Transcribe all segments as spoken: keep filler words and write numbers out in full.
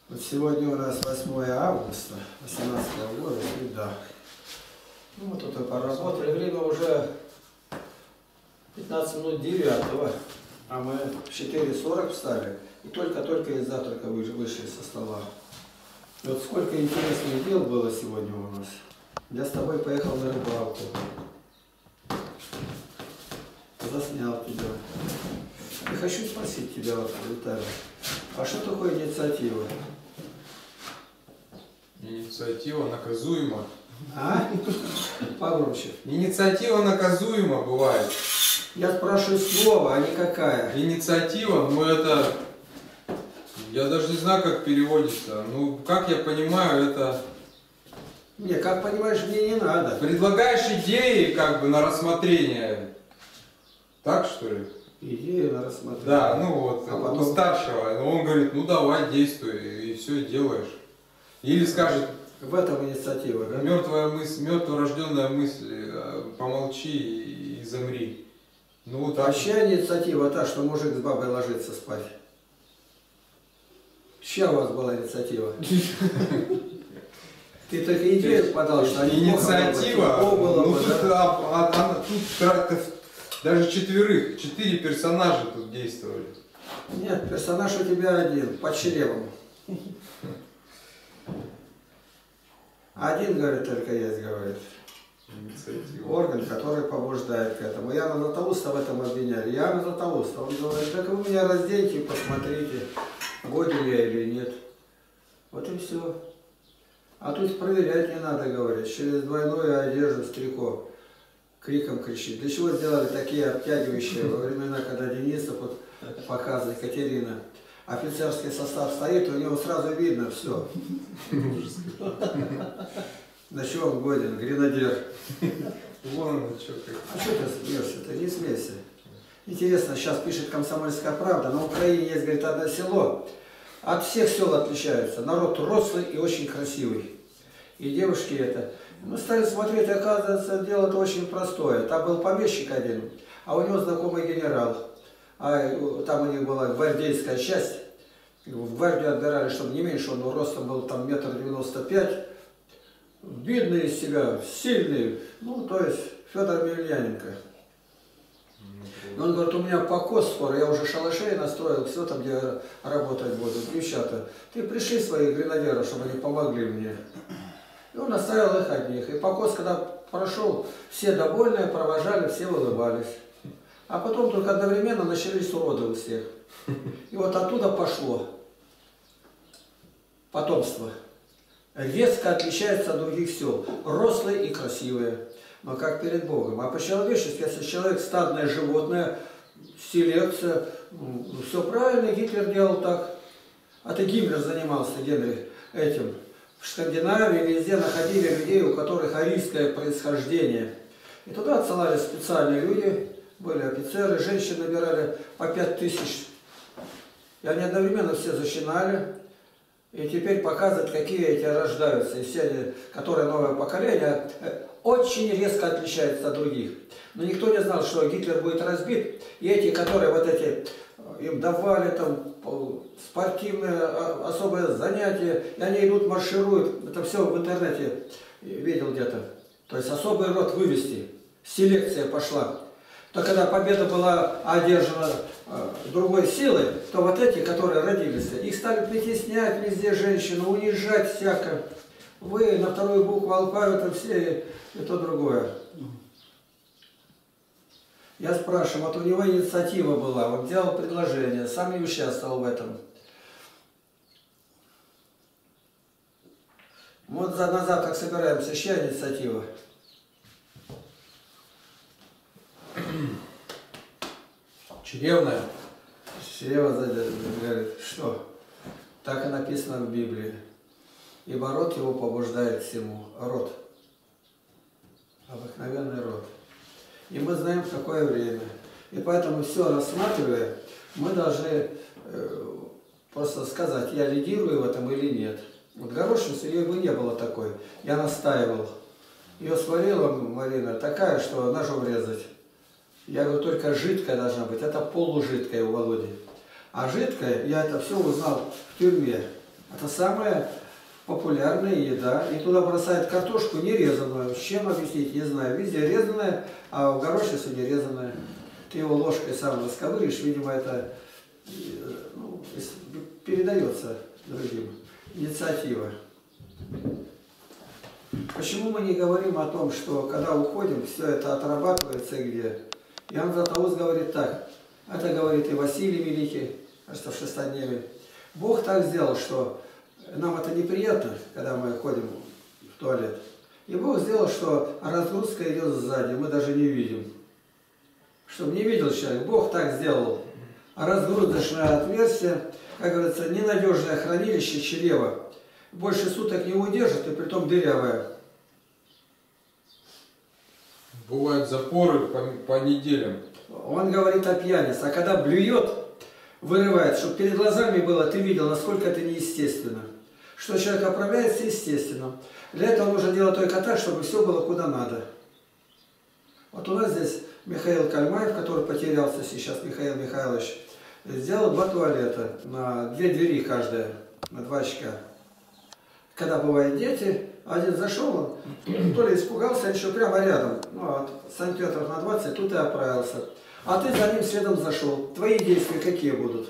Вот сегодня у нас восьмое августа две тысячи восемнадцатого года, среда. Ну, мы тут и поработали. Время уже пятнадцать минут девятого, а мы в четыре сорок встали и только-только из завтрака вышли со стола. И вот сколько интересных дел было сегодня у нас. Я с тобой поехал на рыбалку. Заснял тебя. И хочу спросить тебя, вот, Виталий, а что такое инициатива? Инициатива наказуема. А? Погромче. Инициатива наказуема бывает. Я спрашиваю слово, а не какая. Инициатива, ну это... Я даже не знаю, как переводится. Ну, как я понимаю, это... Не, как понимаешь, мне не надо. Предлагаешь идеи, как бы, на рассмотрение. Так, что ли? Идею на рассмотрение. Да, ну вот, а потом... у старшего. Он говорит, ну давай, действуй, и все делаешь. Или скажет... В этом инициатива, да? Мертвая мысль, мертворожденная мысль, помолчи и, и замри. Ну вот так. Вообще инициатива та, что мужик с бабой ложится спать. Чья у вас была инициатива? Ты только идею подал, что они инициатива, ну тут даже четверых, четыре персонажа тут действовали. Нет, персонаж у тебя один, по чревам. Один, говорит, только есть, говорит. Инициатива. Орган, который побуждает к этому. Яна Златоуста в этом обвиняли. Яна Златоуста, он говорит, так вы меня разденьте, посмотрите, годен я или нет. Вот и все. А тут проверять не надо, говорит, через двойную одежду стрико криком кричит. Для чего сделали такие обтягивающие во времена, когда Денисов вот показывает, Катерина. Офицерский состав стоит, у него сразу видно все. На чего он годен? Гренадер. Вон, что как. А что ты смеешься-то? Не смейся. Интересно, сейчас пишет «Комсомольская правда». На Украине есть, говорит, одно село. От всех сел отличаются. Народ рослый и очень красивый. И девушки это. Мы стали смотреть, оказывается, дело-то очень простое. Там был помещик один, а у него знакомый генерал. А там у них была гвардейская часть. В гвардию отбирали, чтобы не меньше, он ростом был там метр девяносто пять. Видный из себя, сильный. Ну, то есть Федор Емельяненко. И он говорит, у меня покос скоро, я уже шалашей настроил, все там, где работать будут. Девчата, ты пришли своих гренадеров, чтобы они помогли мне. И он оставил их одних. И покос, когда прошел, все довольные, провожали, все улыбались. А потом только одновременно начались уроды у всех. И вот оттуда пошло потомство. Резко отличается от других сел. Рослые и красивые. Но как перед Богом. А по-человечески, если человек стадное животное, селекция, все правильно, Гитлер делал так. А ты Гиммлер занимался, Генрих, этим. В Скандинавии везде находили людей, у которых арийское происхождение. И туда отсылали специальные люди. Были офицеры, женщины набирали по пять тысяч. И они одновременно все зачинали. И теперь показывают, какие эти рождаются. И все они, которые новое поколение, очень резко отличаются от других. Но никто не знал, что Гитлер будет разбит. И эти, которые вот эти, им давали там спортивные особые занятия, и они идут, маршируют. Это все в интернете видел где-то. То есть особый род вывести. Селекция пошла. То когда победа была одержана э, другой силой, то вот эти, которые родились, их стали притеснять везде женщину, унижать всяко. Вы на вторую букву алфавита все и то другое. Я спрашиваю, вот у него инициатива была, он делал предложение, сам не участвовал в этом. Вот за на завтрак собираемся, чья инициатива? Чревная. Чрево говорит, что? Так и написано в Библии. Ибо род его побуждает всему. Род. Обыкновенный род. И мы знаем, в какое время. И поэтому все рассматривая, мы должны э, просто сказать, я лидирую в этом или нет. Вот горошинцу ее бы не было такой. Я настаивал. Ее сварила Марина такая, что ножом резать. Я говорю, только жидкая должна быть. Это полужидкая у Володи. А жидкая, я это все узнал в тюрьме. Это самая популярная еда. И туда бросают картошку нерезанную. С чем объяснить, не знаю. Везде резаная, а в горошице не резаная. Ты его ложкой сам расковыришь, видимо, это ну, передается другим. Инициатива. Почему мы не говорим о том, что когда уходим, все это отрабатывается где? Иоанн Златоуст говорит так. Это говорит и Василий Великий, кажется, в шестодневе. Бог так сделал, что нам это неприятно, когда мы ходим в туалет. И Бог сделал, что разгрузка идет сзади, мы даже не видим. Чтобы не видел человек, Бог так сделал. А разгрузочное отверстие, как говорится, ненадежное хранилище чрева, больше суток не удержит, и притом дырявое. Бывают запоры по, по неделям. Он говорит о пьянице, а когда блюет, вырывает, чтобы перед глазами было, ты видел, насколько это неестественно. Что человек оправляется естественно. Для этого нужно делать только так, чтобы все было куда надо. Вот у нас здесь Михаил Кальмаев, который потерялся сейчас, Михаил Михайлович, сделал два туалета, на две двери каждая, на два очка. Когда бывают дети, один зашел, он то ли испугался, еще прямо рядом, ну, от сантиметров на двадцать, тут и оправился. А ты за ним следом зашел. Твои действия какие будут?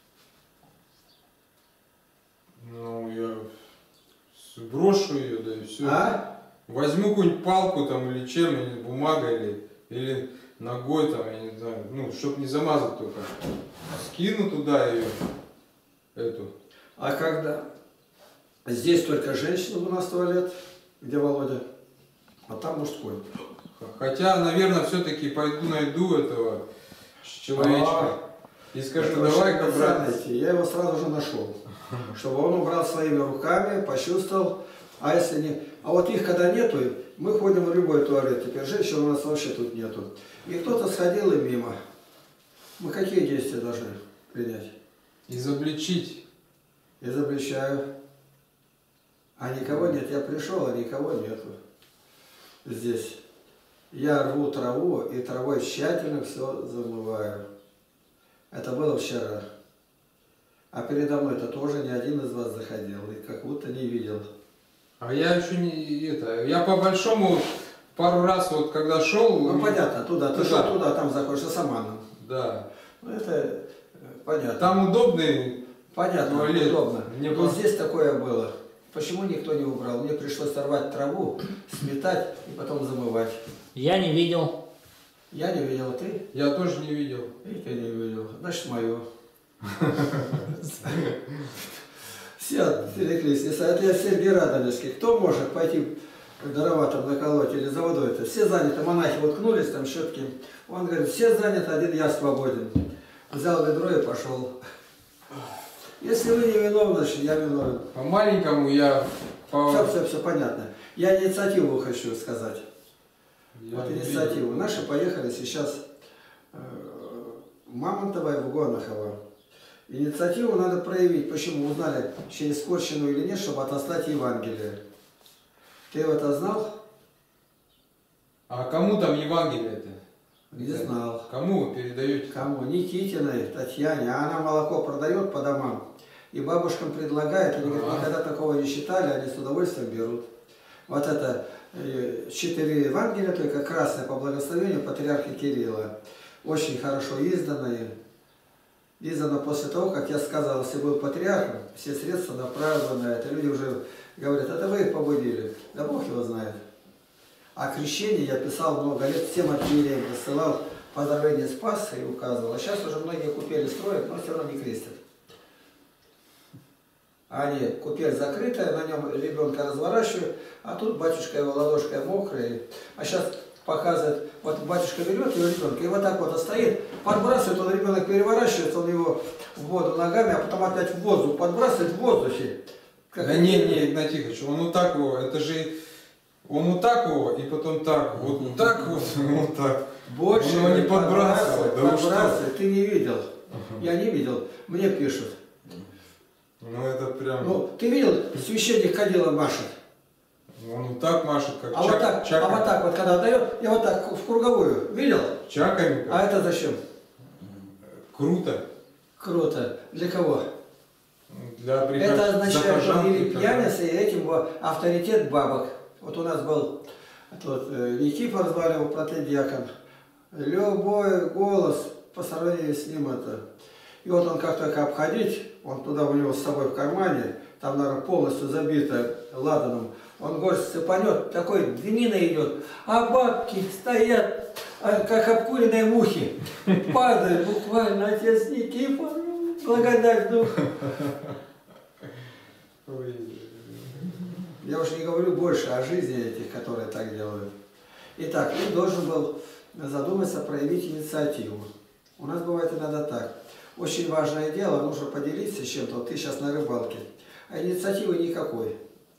Ну, я брошу ее, да и все. А? Возьму какую-нибудь палку там или чем, или бумагой, или, или ногой там, я не знаю, ну, чтоб не замазать только. Скину туда ее, эту. А когда? Здесь только женщина у нас туалет, где Володя, а там мужской. Хотя, наверное, все-таки пойду найду этого человечка А, и скажу, это давай-ка, брат. найти. Я его сразу же нашел, чтобы он убрал своими руками, почувствовал. А если не... А вот их когда нету, мы ходим в любой туалет. Теперь женщин у нас вообще тут нету. И кто-то сходил и мимо. Мы какие действия должны принять? Изобличить. Изобличаю. А никого нет. Я пришел, а никого нету. Здесь. Я рву траву и травой тщательно все замываю. Это было вчера. А передо мной это тоже ни один из вас заходил и как будто не видел. А я еще не это. Я по большому пару раз вот когда шел. Ну понятно, туда, ты туда. шел туда, там заходишь, а саманом. Да. Ну это понятно. Там удобный. Понятно, туалет. удобно. Мне Но просто... здесь такое было. Почему никто не убрал? Мне пришлось сорвать траву, сметать и потом замывать. Я не видел. Я не видел, ты? Я тоже не видел. И ты не видел. Значит, мое. Все отвлеклись. Это я Сергей Радонежский. Кто может пойти дароватым наколоть или за водой-то? Все заняты, монахи воткнулись, там щетки. Он говорит, все заняты, один я свободен. Взял ведро и пошел. Если вы не виновны, значит я виновен. По маленькому я... По... Все, все, все понятно. Я инициативу хочу сказать. Я вот не инициативу. видел. Наши поехали сейчас э, в Мамонтово и в Гонохово. Инициативу надо проявить. Почему? Узнали, через скорчину или нет, чтобы отослать Евангелие. Ты это знал? А кому там Евангелие-то? Не знал. Кому вы передаете? Кому? Никитиной, Татьяне. А она молоко продает по домам. И бабушкам предлагает. Они говорят, никогда такого не считали, они с удовольствием берут. Вот это э, четыре Евангелия, только красное по благословению патриарха Кирилла. Очень хорошо изданные. Издано после того, как я сказал, если был патриархом, все средства направлены на это. Люди уже говорят, это вы их побудили. Да Бог его знает. А крещение я писал много лет, всем архиереям посылал поздравления с Пасхой и указывал. А сейчас уже многие купели строят, но все равно не крестят. А они, купель закрытая, на нем ребенка разворачивают, а тут батюшка его ладошкой мокрая. А сейчас показывает, вот батюшка берет его ребенка и вот так вот стоит, подбрасывает, он ребенок переворачивается, он его в воду ногами, а потом опять в воздух подбрасывает в воздухе. Как да не, не, Игнатий Тихонович, он вот так его, это же, он вот так его, и потом так, вот mm-hmm. так вот, вот так. Больше он его не подбрасывает, подбрасывает, да подбрасывает. Ты не видел, uh-huh. Я не видел, мне пишут. Ну это прям... Ну, ты видел, священник ходил и машет. Он вот так машет, как а чак, вот так, чаками. А вот так вот, когда дает, и вот так в круговую, видел? Чаками. Как? А это зачем? Круто. Круто. Для кого? Для приход... Это означает, что прихожан, или прихожан. пьяница, и этим был авторитет бабок. Вот у нас был тот э, Никифор, звали его протодиакон. Любой голос по сравнению с ним это. И вот он как только обходить, он туда у него с собой в кармане, там, наверное, полностью забито ладаном, он горсть цепанет, такой дымина идет, а бабки стоят, как обкуренные мухи, падают буквально, отец Никифор, благодать дух. Я уж не говорю больше о жизни этих, которые так делают. Итак, ты должен был задуматься, проявить инициативу. У нас бывает иногда так. Очень важное дело, нужно поделиться с чем-то. Вот ты сейчас на рыбалке, а инициативы никакой.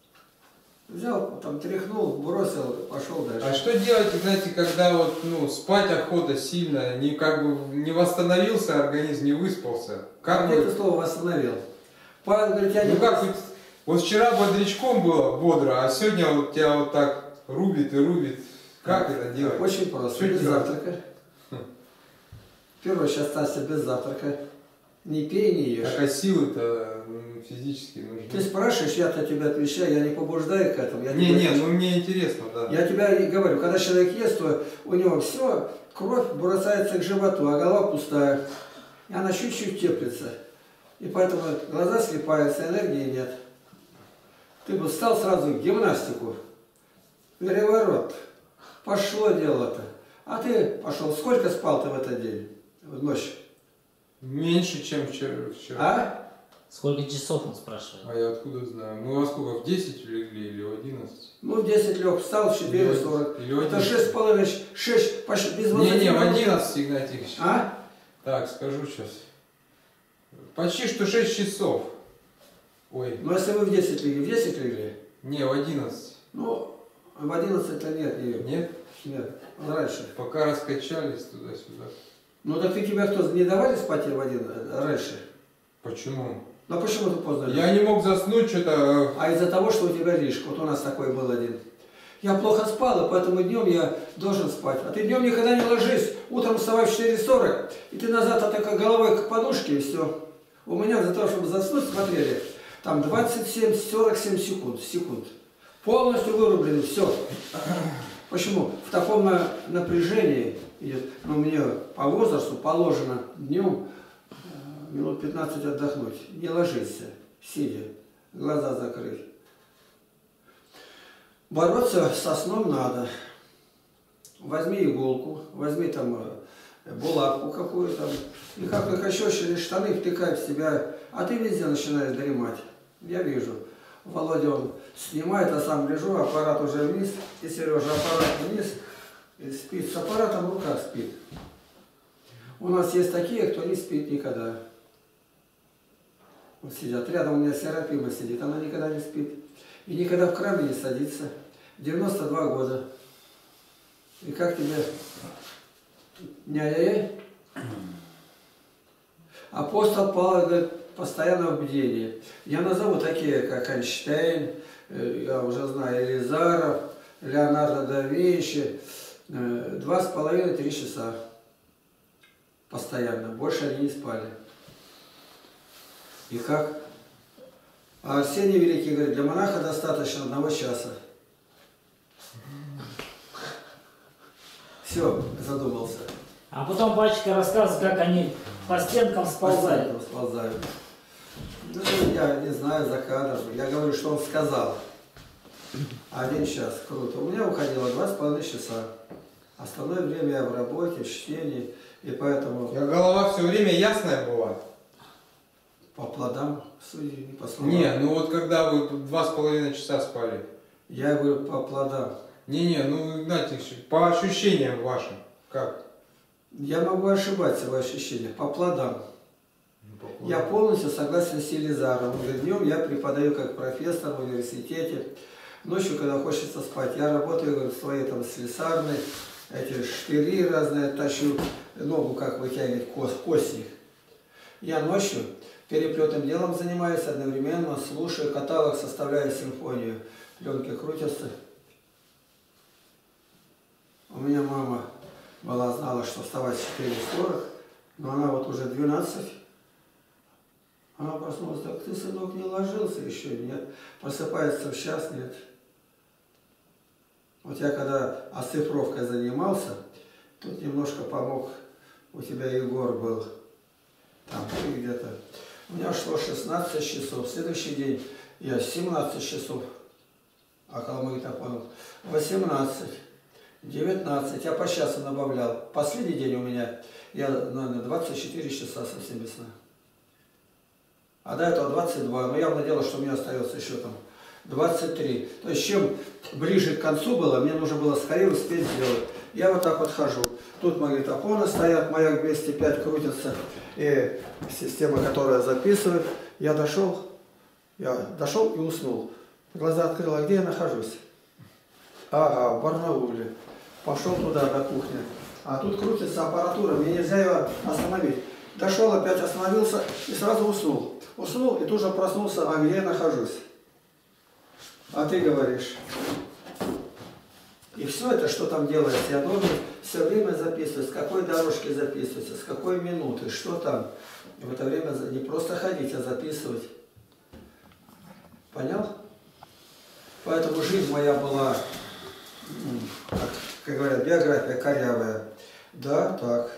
Взял, там тряхнул, бросил, пошел дальше. А что делать, знаете, когда вот, ну, спать охота сильно, не как бы не восстановился организм, не выспался? Как Где вы... ты слово восстановил? Павел говорит, я не... Ну как, вот, вот вчера бодрячком было бодро, а сегодня вот тебя вот так рубит и рубит. Как это делать? Очень просто, Что без делать? завтрака. Первое, сейчас Стася без завтрака. Не пей, не ешь. Так, а силы-то физически нужны. Ты спрашиваешь, я-то тебе отвечаю, я не побуждаю к этому. Я Не, тебе- не, ну мне интересно, да. Я тебе и говорю, когда человек ест, то у него все, кровь бросается к животу, а голова пустая. И она чуть-чуть теплится. И поэтому глаза слипаются, энергии нет. Ты бы встал сразу в гимнастику. Переворот. Пошло дело-то. А ты пошел. Сколько спал ты в этот день? В ночь? Меньше, чем вчера. вчера. А? Сколько часов он спрашивает? А я откуда знаю? Ну, во сколько? В десять легли или в одиннадцать? Ну, в десять лег, встал, в четыре сорок. Или в Это одиннадцать. шесть с половиной, шесть, почти без Не, не, в минут. одиннадцать, Игнатьевич. А? Так, скажу сейчас. Почти что шесть часов. Ой, Ну, если вы в десять легли, в десять легли? не, в одиннадцать. Ну, в одиннадцать это нет, не, Нет? нет, раньше. Пока раскачались туда-сюда. Ну, так ты тебя кто, не давали спать в один раньше? Почему? Ну, почему ты поздно лег? Я не мог заснуть, что-то... А из-за того, что у тебя лишь, вот у нас такой был один. Я плохо спал, и поэтому днем я должен спать. А ты днем никогда не ложись. Утром вставай в четыре сорок, и ты назад атака головой к подушке, и все. У меня за то, чтобы заснуть, смотрели, там двадцать семь сорок семь секунд, секунд. Полностью вырублены, все. Почему? В таком на- напряжении идет. Но мне по возрасту положено днем э, минут пятнадцать отдохнуть. Не ложиться, сидя, глаза закрыть. Бороться со сном надо. Возьми иголку, возьми там э, булавку какую-то, и как накощёшили штаны, втыкай в себя, а ты везде начинаешь дремать. Я вижу. Володя он снимает, а сам лежу, аппарат уже вниз, и Сережа аппарат вниз, и спит. С аппаратом в руках спит. У нас есть такие, кто не спит никогда. Вот сидят. Рядом у меня Серафима сидит, она никогда не спит. И никогда в краме не садится. девяносто два года. И как тебе? Не-яй-яй? Апостол Павел говорит, постоянно в бдении. Я назову такие, как Эйнштейн, я уже знаю, Елизаров, Леонардо да Винчи. Два с половиной, три часа. Постоянно. Больше они не спали. И как? А Арсений Великий говорит, для монаха достаточно одного часа. Все, задумался. А потом батюшка рассказывает, как они по стенкам сползают. По стенкам сползают. Ну, я не знаю за кадром. Я говорю, что он сказал. Один час. Круто. У меня уходило два с половиной часа. Остальное время я в работе, в чтении. И поэтому Я голова все время ясная была. по плодам судьи, не по словам. Не, ну вот когда вы два с половиной часа спали. Я говорю по плодам. Не-не, ну, Игнатьевич, по ощущениям вашим, как? Я могу ошибаться в ощущениях. По плодам. Ну, Я полностью согласен с Елизаром. Он говорит, днем я преподаю как профессор в университете. Ночью, когда хочется спать, я работаю, говорю, в своей там слесарной, эти штыри разные, тащу, ногу как вытягивать, кость, кости. Я ночью переплетным делом занимаюсь, одновременно слушаю каталог, составляю симфонию. Пленки крутятся. У меня мама была, знала, что вставать в четыре сорок, но она вот уже двенадцать, Она проснулась, так ты, сынок, не ложился еще? Нет. Просыпается в час? Нет. Вот я когда оцифровкой занимался, тут немножко помог, у тебя Егор был, там ты где-то. У меня шло шестнадцать часов, в следующий день я семнадцать часов, около магнитофонов, восемнадцать, девятнадцать, я по часу добавлял. Последний день у меня, я, наверное, двадцать четыре часа совсем без сна. А до этого двадцать два, но явно дело, что у меня остается еще там двадцать три. То есть чем ближе к концу было, мне нужно было скорее успеть сделать. Я вот так вот хожу. Тут магнитофоны стоят, маяк двести пять крутится, и система, которая записывает. Я дошел, я дошел и уснул. Глаза открыл, а где я нахожусь? Ага, в Барнауле. Пошел туда, до кухни. А тут крутится аппаратура, мне нельзя ее остановить. Дошел, опять остановился и сразу уснул. Уснул и тут же проснулся, а где я нахожусь? А ты говоришь. И все это, что там делается, я должен все время записывать, с какой дорожки записывается, с какой минуты, что там. И в это время не просто ходить, а записывать. Понял? Поэтому жизнь моя была, как, как говорят, биография корявая. Да, так.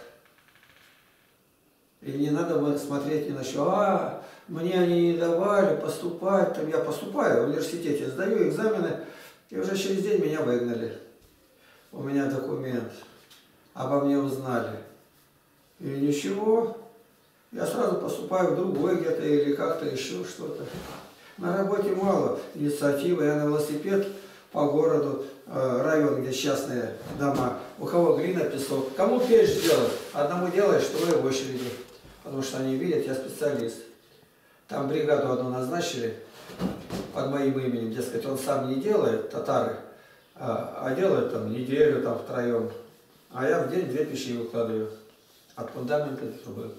И не надо было смотреть ни на что. А, мне они не давали поступать. Там я поступаю в университете, сдаю экзамены, и уже через день меня выгнали. У меня документ. Обо мне узнали. И ничего. Я сразу поступаю в другой где-то или как-то еще что-то. На работе мало инициативы. Я на велосипед по городу, район, где частные дома. У кого глина, песок. Кому печь сделать? Одному делаешь, трое в очереди. Потому что они видят, я специалист. Там бригаду одну назначили под моим именем. Дескать, он сам не делает, татары, а, а делает там неделю, там втроем. А я в день две печи выкладываю. От фундамента до трубы.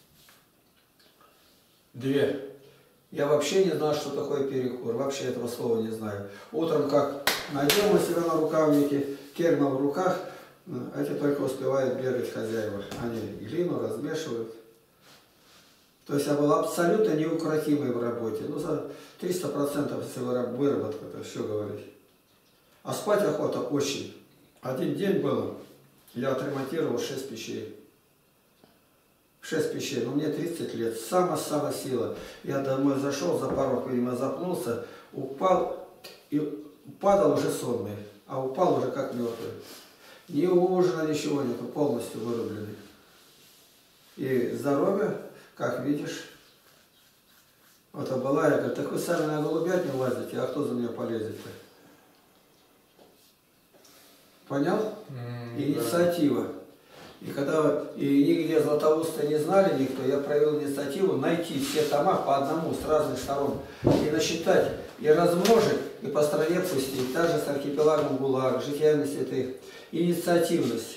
Две. Я вообще не знал, что такое перекур. Вообще этого слова не знаю. Утром как надел на себя на рукавники, керма в руках, эти только успевают бегать хозяева. Они глину размешивают. То есть я был абсолютно неукротимый в работе. Ну, за триста процентов выработка, это все говорить. А спать охота очень. Один день было, я отремонтировал шесть печей. шесть печей, но мне тридцать лет, самая-самая сила. Я домой зашел, за порог, видимо, запнулся, упал, и падал уже сонный, а упал уже как мертвый. Ни ужина, ничего нету, полностью вырубленный. И здоровье, как видишь, вот а была, я говорю, так вы сами на голубятню лазите, а кто за меня полезет-то? Понял? Mm, Инициатива. Да. И когда и нигде Златоуста не знали никто, я проявил инициативу найти все тома по одному с разных сторон и насчитать, и размножить, и по стране пустить. Также с архипелагом ГУЛАГ, жития святых. Инициативность.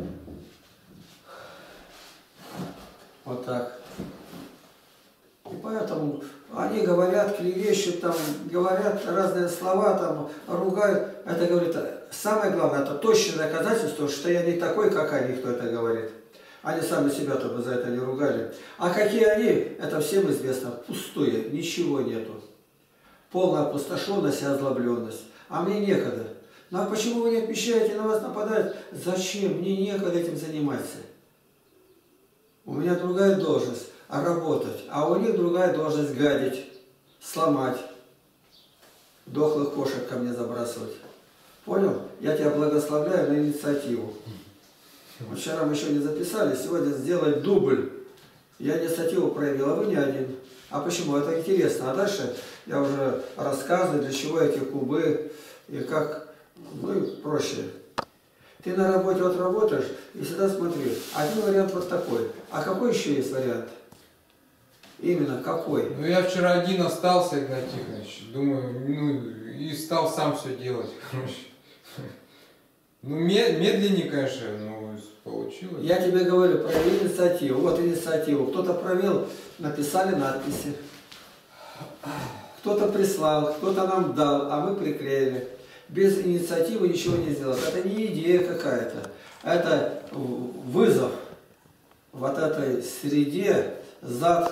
Вот так. И поэтому они говорят, клевещут, там, говорят разные слова, там, ругают. Это говорит, самое главное, это точное доказательство, что я не такой, как они, кто это говорит. Они сами себя-то бы за это не ругали. А какие они, это всем известно, пустые, ничего нету. Полная опустошенность и озлобленность. А мне некогда. Ну а почему вы не отвечаете, на вас нападают? Зачем? Мне некогда этим заниматься. У меня другая должность. А работать. А у них другая должность гадить, сломать, дохлых кошек ко мне забрасывать. Понял? Я тебя благословляю на инициативу. Вот вчера мы еще не записали, сегодня сделать дубль. Я инициативу проявил, а вы не один. А почему? Это интересно. А дальше я уже рассказываю, для чего эти кубы и как, ну и проще. Ты на работе вот работаешь и всегда смотри. Один вариант вот такой. А какой еще есть вариант? Именно какой? Ну я вчера один остался, Игнат Тихонович. Думаю, ну и стал сам все делать, короче. Ну медленнее, конечно, но получилось. Я тебе говорю про инициативу. Вот инициативу. Кто-то провел, написали надписи. Кто-то прислал, кто-то нам дал, а мы приклеили. Без инициативы ничего не сделать. Это не идея какая-то. Это вызов вот этой среде затхлой,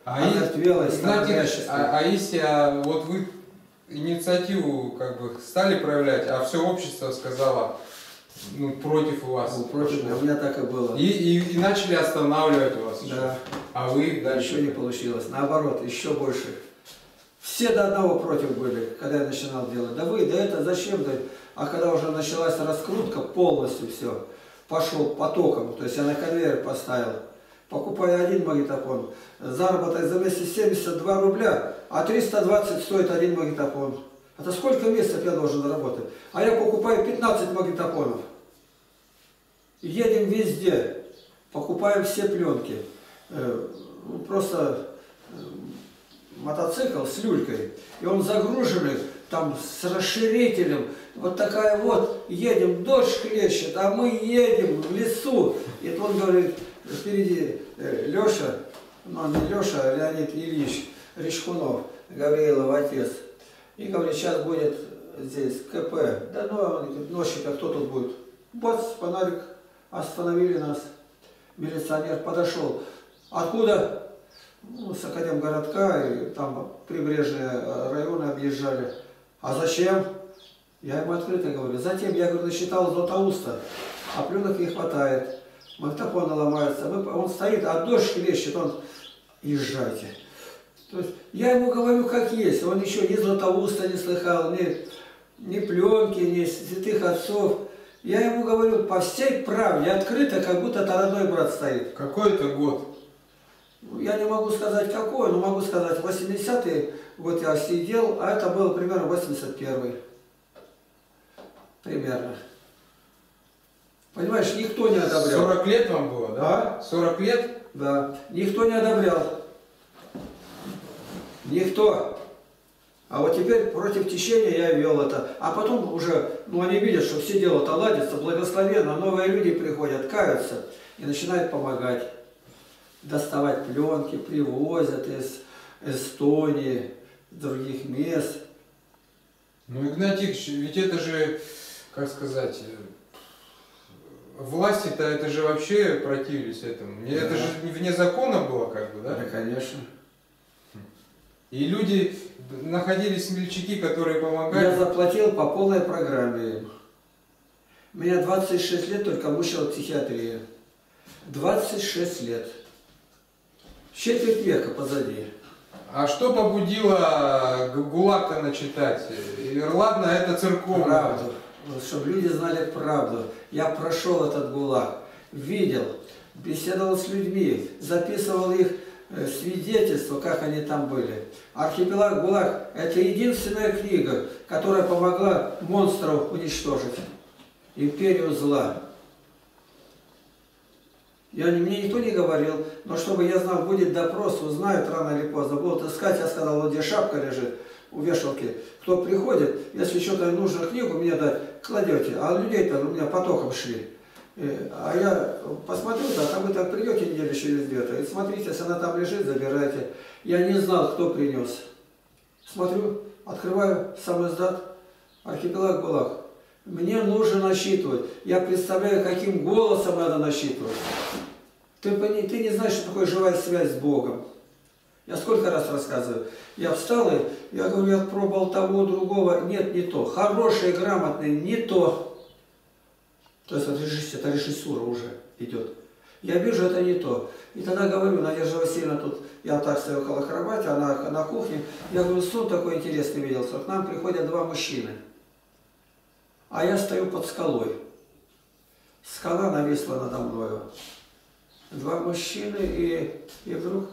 А, и, омертвелость, знаете, а, а если а, вот вы инициативу как бы стали проявлять, а все общество сказало, ну, против вас. Ну, против, у меня так и было. И, и, и начали останавливать вас. Да. Еще. А вы дальше? Еще не получилось. Наоборот, еще больше. Все до одного против были, когда я начинал делать. Да вы, да это зачем? Да? А когда уже началась раскрутка, полностью все, пошел потоком. То есть я на конвейер поставил. Покупаю один магнитофон. Заработок за месяц семьдесят два рубля, а триста двадцать стоит один магнитофон. Это сколько месяцев я должен работать? А я покупаю пятнадцать магнитофонов. Едем везде. Покупаем все пленки. Просто мотоцикл с люлькой. И он загруженный там с расширителем. Вот такая вот. Едем, дождь хлещет, а мы едем в лесу. И он говорит, впереди Леша, ну не Леша, а Леонид Ильич Речкунов, Гавриилов отец. И говорит, сейчас будет здесь КП. Да ну, ночью-то кто тут будет? Бац, фонарик. Остановили нас. Милиционер подошел. Откуда? Ну, с Академгородка, и там прибрежные районы объезжали. А зачем? Я ему открыто говорю. Затем, я говорю, насчитал Златоуста, а пленок не хватает. Магнитофоны ломаются. Мы, он стоит, а дождь хлещет, он, езжайте. То есть, я ему говорю, как есть. Он еще ни Златоуста не слыхал, ни, ни пленки, ни святых отцов. Я ему говорю по всей правде, открыто, как будто это родной брат стоит. Какой это год? Я не могу сказать какой, но могу сказать, восьмидесятый год я сидел, а это было примерно восемьдесят первый. Примерно. Понимаешь, никто не одобрял. сорок лет вам было, да? А? сорок лет? Да. Никто не одобрял. Никто. А вот теперь против течения я вел это. А потом уже, ну они видят, что все дела-то ладится, благословенно, новые люди приходят, каются и начинают помогать. Доставать пленки, привозят из Эстонии, других мест. Ну, Игнатьевич, ведь это же, как сказать, власти-то это же вообще противились этому. Да. Это же вне закона было, как бы, да? Да, конечно. И люди, находились смельчаки, которые помогали. Я заплатил по полной программе. У меня двадцать шесть лет только мучила психиатрия. двадцать шесть лет. Четверть века позади. А что побудило ГУЛАГ-то начитать? И ладно, это церковное. Правду. Чтобы люди знали правду. Я прошел этот ГУЛАГ, видел, беседовал с людьми, записывал их свидетельства, как они там были. Архипелаг ГУЛАГ – это единственная книга, которая помогла монстров уничтожить. Империю зла. Я, мне никто не говорил, но чтобы я знал, будет допрос, узнают рано или поздно. Будут искать, я сказал, вот где шапка лежит, у вешалки. Кто приходит, если что-то нужно книгу мне дать, кладете. А людей-то у меня потоком шли. А я посмотрю, а там вы так придете неделю через две-то, и смотрите, если она там лежит, забирайте. Я не знал, кто принес. Смотрю, открываю сам издат, архипелаг ГУЛАГ. Мне нужно насчитывать. Я представляю, каким голосом надо насчитывать. Ты, ты не знаешь, что такое живая связь с Богом. Я сколько раз рассказываю. Я встал и я говорю, я пробовал того, другого. Нет, не то. Хороший, грамотный, не то. То есть это режиссура уже идет. Я вижу, это не то. И тогда говорю, Надежда Васильевна, тут я так стою около кровати, она на кухне. Я говорю, сон такой интересный видел, что к нам приходят два мужчины. А я стою под скалой. Скала нависла надо мною. Два мужчины и, и вдруг...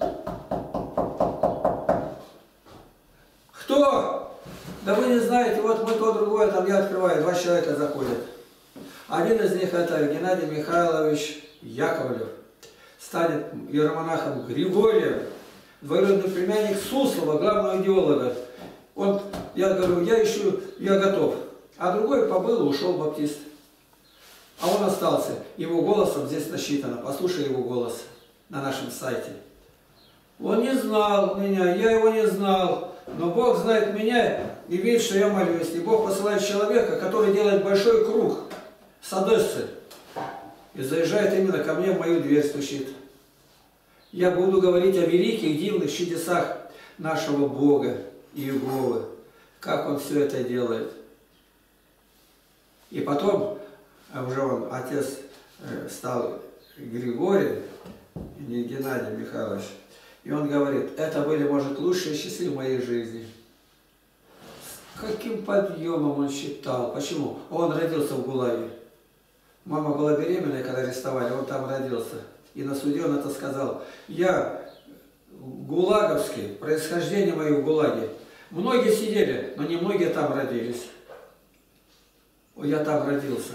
Кто? Да вы не знаете, вот мы то, другое, там я открываю, два человека заходят. Один из них это Геннадий Михайлович Яковлев. Станет иеромонахом Григорием, двоюродный племянник Суслова, главного идеолога. Он, я говорю, я ищу, я готов. А другой побыл и ушел баптист. А он остался. Его голосом здесь насчитано. Послушай его голос на нашем сайте. Он не знал меня, я его не знал. Но Бог знает меня и видит, что я молюсь. И Бог посылает человека, который делает большой круг с Одессы. И заезжает именно ко мне в мою дверь, стучит. Я буду говорить о великих, дивных чудесах нашего Бога Иеговы, как Он все это делает. И потом, уже он, отец стал Григорий, не Геннадий Михайлович, и он говорит, это были, может, лучшие часы в моей жизни. С каким подъемом он считал? Почему? Он родился в ГУЛАГе. Мама была беременная, когда арестовали, он там родился. И на суде он это сказал. Я гулаговский, происхождение мое в ГУЛАГе. Многие сидели, но не многие там родились. Я там родился.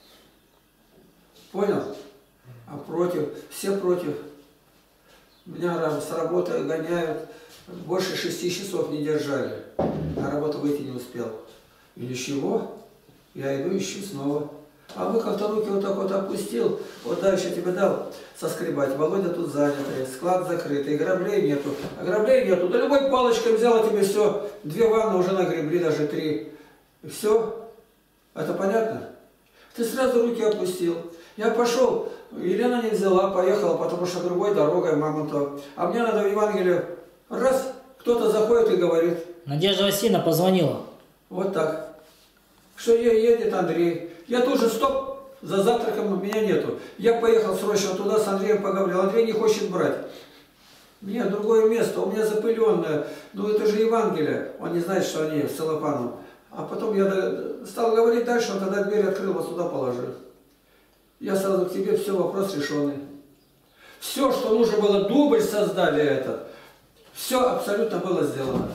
Понял? А против, все против. Меня с работы гоняют, больше шести часов не держали. На работу выйти не успел. И ничего, я иду, ищу снова. А вы как-то руки вот так вот опустил, вот дальше тебе дал соскребать. Володя тут занятый, склад закрытый, граблей нету. А граблей нету, да любой палочкой взял, а тебе все, две ванны уже нагребли, даже три. И все. Это понятно? Ты сразу руки опустил. Я пошел, Елена не взяла, поехала, потому что другой дорогой, мама-то. А мне надо в Евангелие. Раз, кто-то заходит и говорит. Надежда Васильевна позвонила. Вот так. Что едет Андрей. Я тоже, стоп, за завтраком меня нету. Я поехал срочно туда, с Андреем поговорил. Андрей не хочет брать. Мне другое место, у меня запыленное. Ну это же Евангелие. Он не знает, что они с целлофаном. А потом я стал говорить дальше, он тогда дверь открыл, вот сюда положил. Я сразу к тебе, все, вопрос решенный. Все, что нужно было, дубль создали этот. Все абсолютно было сделано.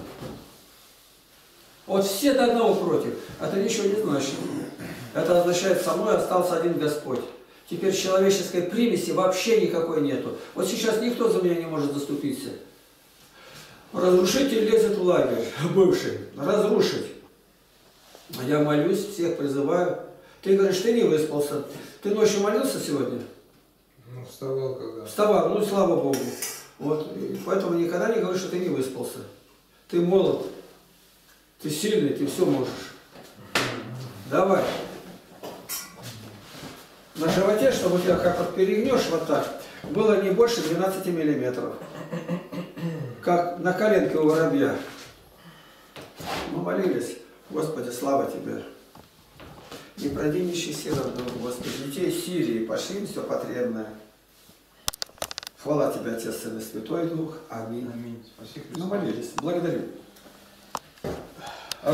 Вот все до одного против. Это ничего не значит. Это означает, со мной остался один Господь. Теперь человеческой примеси вообще никакой нету. Вот сейчас никто за меня не может заступиться. Разрушитель лезет в лагерь, бывший. Разрушить. Я молюсь, всех призываю. Ты говоришь, ты не выспался. Ты ночью молился сегодня? Ну, вставал когда. Вставал, ну и слава Богу. Вот. И поэтому никогда не говори, что ты не выспался. Ты молод. Ты сильный, ты все можешь. Давай. На животе, чтобы у тебя как вот перегнешь вот так, было не больше двенадцати миллиметров. Как на коленке у воробья. Мы молились. Господи, слава Тебе. Не пройди нищий сирот, Господи. Детей Сирии пошли им все потребное. Хвала Тебе, Отец, Сын и Святой Дух. Аминь. Аминь. Спасибо. Мы молились. Благодарю.